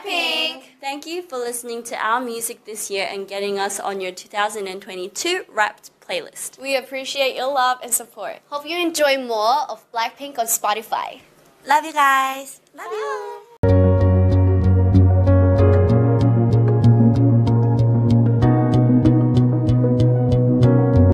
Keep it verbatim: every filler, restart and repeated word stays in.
Blackpink! Thank you for listening to our music this year and getting us on your two thousand twenty-two Wrapped playlist. We appreciate your love and support. Hope you enjoy more of Blackpink on Spotify. Love you guys. Love you.